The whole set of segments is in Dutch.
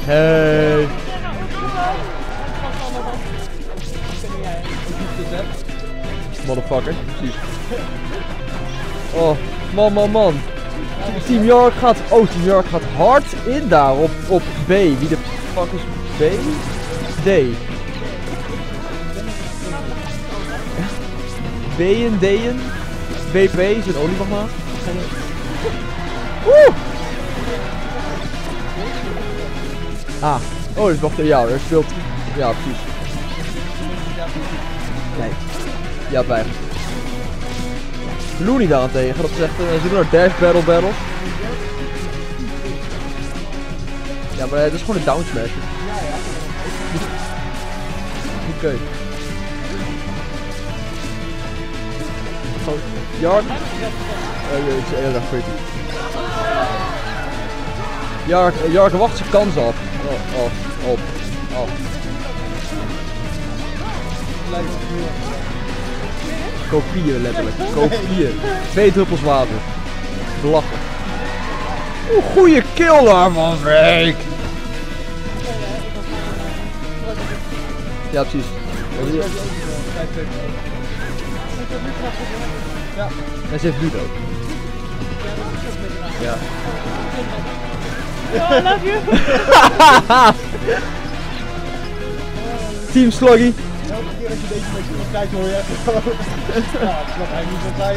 Hey. Motherfucker, precies. Oh, man. Team York gaat hard in daar op B. Wie de fuck is B? D. B'en, D'en. BP is een oliemagnaat. Oeh! Ah, oh, dus wacht, ja, er speelt. Ja, precies. Nee. Ja, bij. Looney daarentegen, dat zegt, ze doen er dash battles. Ja, maar dat is gewoon een down smash. Oké. Gewoon, Yark. Het is heel erg pretty. Yark wacht zijn kans af. Op. Kopieën letterlijk. Kopieën. 2 druppels water. Belachelijk. Oeh, goeie kill daar van Freek. Ja, precies. Ja. En ze heeft Ludo. Ja. Oh, I love you. Team Sluggy. Elke keer als je deze beetje kijkt hoor je echt gewoon... Ja, ik snap eigenlijk niet wat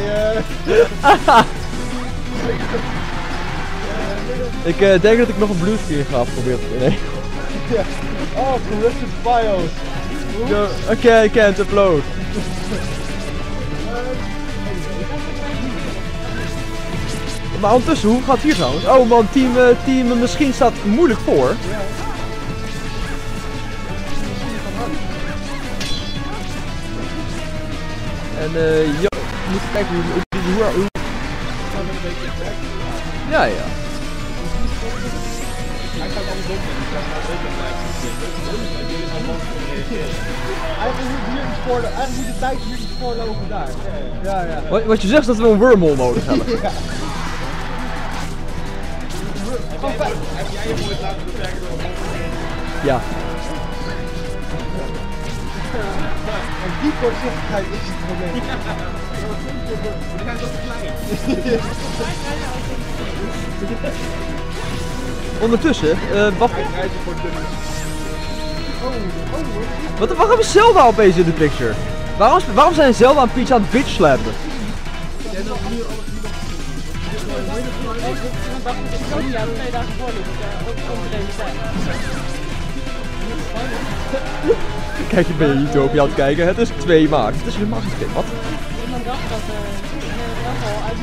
hij... Ik denk dat ik nog een bluescreen ga proberen te winnen. Ja. Oh, corrupted files. Oké, I can't upload. Maar ondertussen, hoe gaat het hier trouwens? Oh man, team misschien staat moeilijk voor. En ja, we moeten kijken hoe... Ja. Hij staat allemaal donker. Eigenlijk moet de tijd hier iets voorlopen daar. Ja. Wat je zegt is dat we een wormhole nodig hebben. Ja. Heb jij je nooit laten beperken door een monster? Ja. En die kortzichtigheid is het probleem. Die zijn zo klein. Ondertussen, waarom is Zelda opeens in de picture? Waarom zijn Zelda en Peach aan het bitch slappen? Kijk, je bent Utopia aan het kijken, het is 2 maart. Het is helemaal niet 2, wat? Iemand dacht dat wel uit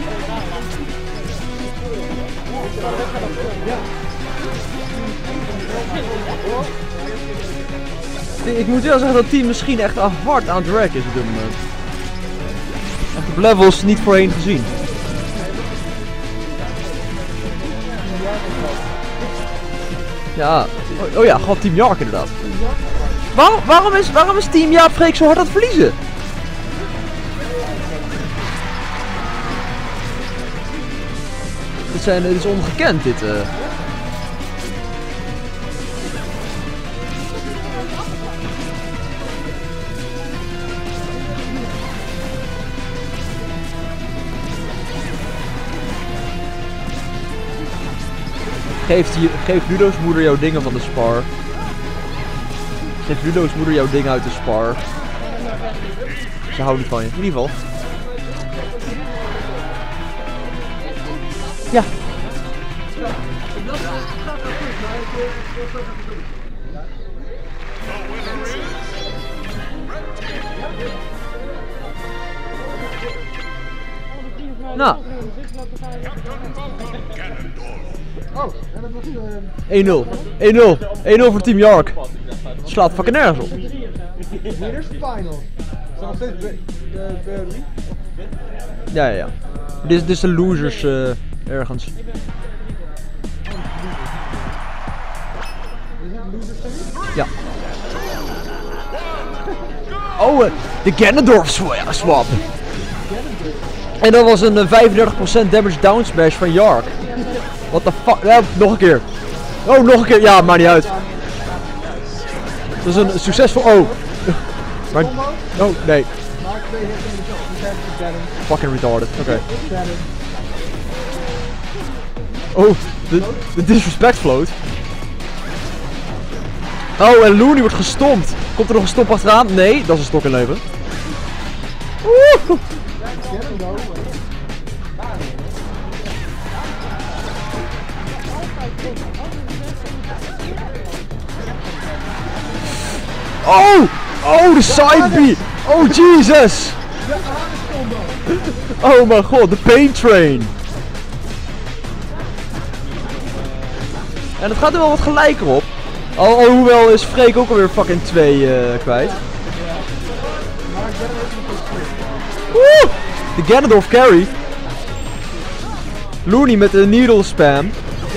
Ik moet wel zeggen dat het team misschien echt hard aan het racken is op dit moment. Echt op levels niet voorheen gezien. Ja, oh ja, gewoon Team York inderdaad. Waarom is Team Jaap Freek zo hard aan het verliezen? Dit is ongekend dit. Geef Ludo's moeder jouw dingen van de spar. Geef Ludo's moeder jouw dingen uit de spar. Ze houden niet van je. In ieder geval. Ja. Nou. 1-0 voor Team York. Slaat fucking nergens op. Winners final. Zijn nog steeds Ja. Dit is de losers ergens. Ja. Oh, de Ganondorf swap. En dat was een 35% damage down smash van York. What the fuck? Ja, nog een keer. Oh, nog een keer. Ja, maakt niet uit. Dat is een succesvol... Oh. Maar... Oh, nee. Mark 2 hits in de shot. Fucking retarded. Oké. Oh, de disrespect float. Oh, en Looney wordt gestompt. Komt er nog een stomp achteraan? Nee, dat is een stok in leven. Woehoe. Oh! Oh, de side B! Oh, Jesus! Oh mijn god, de pain train! En het gaat er wel wat gelijker op. Alhoewel is Freek ook alweer fucking 2 kwijt. Woe! De Ganondorf carry. Looney met de needle spam.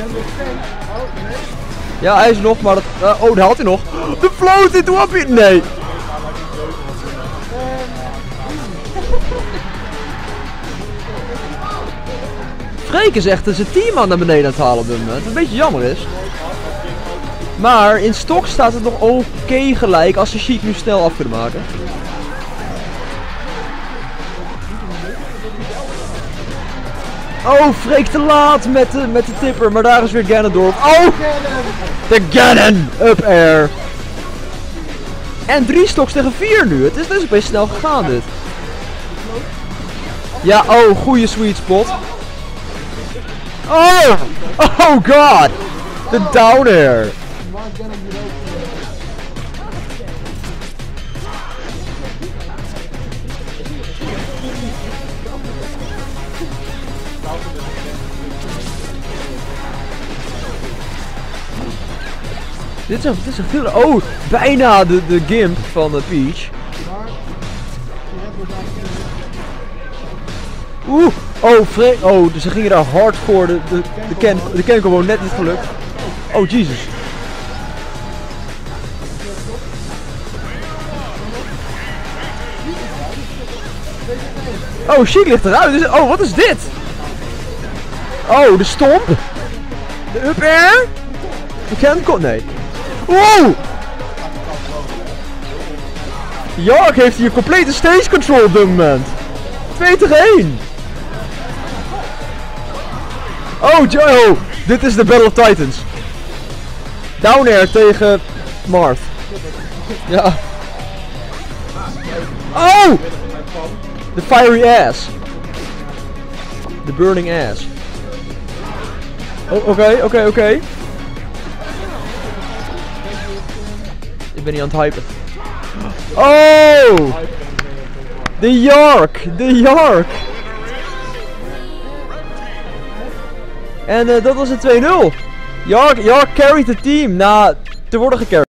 Ja, hij is er nog, maar dat... oh, dat haalt hij nog. De float into Wappie! Nee! Freek is echt zijn team aan naar beneden aan het halen op dit moment. Wat een beetje jammer is. Maar in stok staat het nog oké gelijk als ze Sheik nu snel af kunnen maken. Oh, Freek te laat met de tipper, maar daar is weer Ganondorf. Oh! De Ganon! Up air! En 3 stoks tegen 4 nu. Het is dus opeens snel gegaan dit. Ja, oh, goede sweet spot. Oh! Oh god! De down air! Dit is echt heel... Oh, bijna de gimp van Peach. Oeh, oh, oh, dus ze gingen daar hard voor. De ken gewoon net niet gelukt. Oh, Jesus. Oh, Sheik ligt eruit. Oh, wat is dit? Oh, de stomp. De up air. De ken... Nee. Wow! Jark heeft hier complete stage control op dit moment. 2 tegen 1. Oh, Joe! Dit is de Battle of Titans. Down air tegen Marth. Ja. Oh! The fiery ass. The burning ass. Oh, oké. Ik ben niet aan het hypen. Oh! De Jark! En dat was een 2-0. Jark carried het team na te worden gecarried.